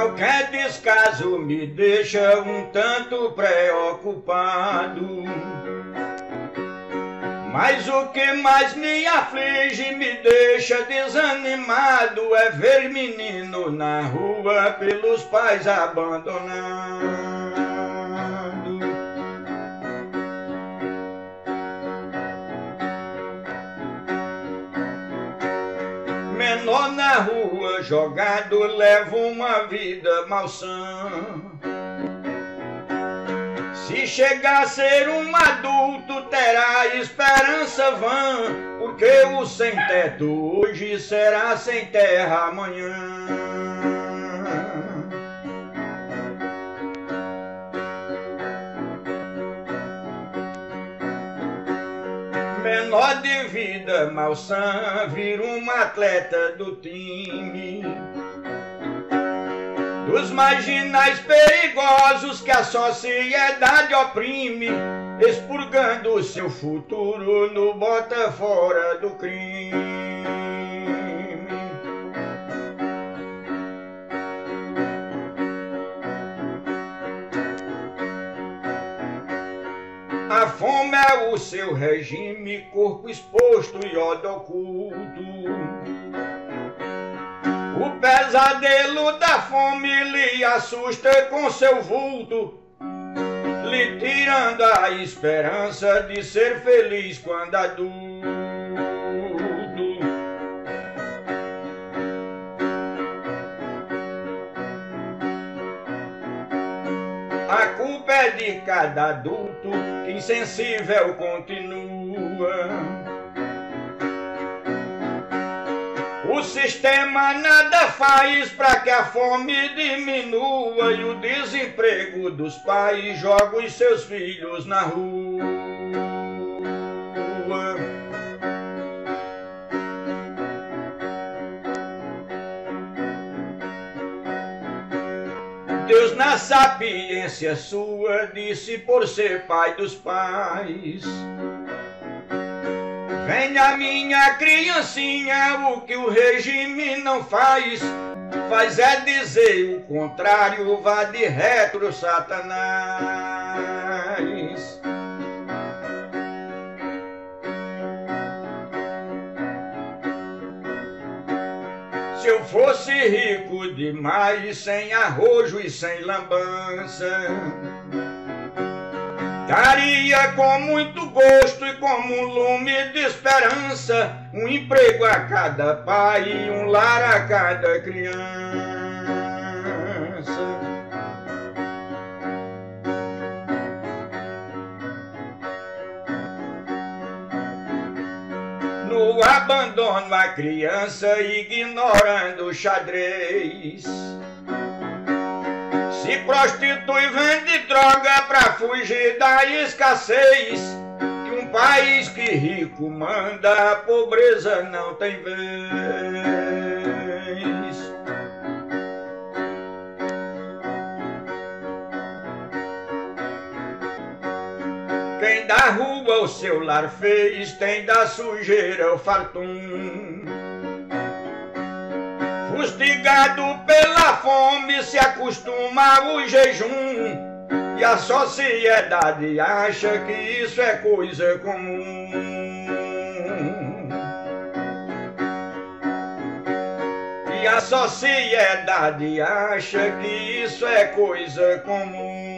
Qualquer descaso me deixa um tanto preocupado, mas o que mais me aflige, me deixa desanimado, é ver menino na rua pelos pais abandonado. Menor na rua jogado leva uma vida malsã. Se chegar a ser um adulto terá esperança vã, porque o sem teto hoje será sem terra amanhã. Menor de vida malsã vira um atleta do time, dos marginais perigosos que a sociedade oprime, expurgando seu futuro no bota fora do crime. A fome é o seu regime, corpo exposto e ódio oculto. O pesadelo da fome lhe assusta com seu vulto, lhe tirando a esperança de ser feliz quando adulto. A culpa é de cada adulto que insensível continua. O sistema nada faz para que a fome diminua e o desemprego dos pais joga os seus filhos na rua. Deus, na sapiência sua, disse por ser pai dos pais: venha minha criancinha, o que o regime não faz, faz é dizer o contrário, vá de retro, Satanás. Se eu fosse rico demais, sem arrojo e sem lambança, daria com muito gosto e como um lume de esperança, um emprego a cada pai e um lar a cada criança. No abandono a criança, ignorando o xadrez, se prostitui, vende droga pra fugir da escassez. Que um país que rico manda, a pobreza não tem vez. Quem da rua o seu lar fez, tem da sujeira o fartum. Fustigado pela fome, se acostuma ao jejum, e a sociedade acha que isso é coisa comum. E a sociedade acha que isso é coisa comum.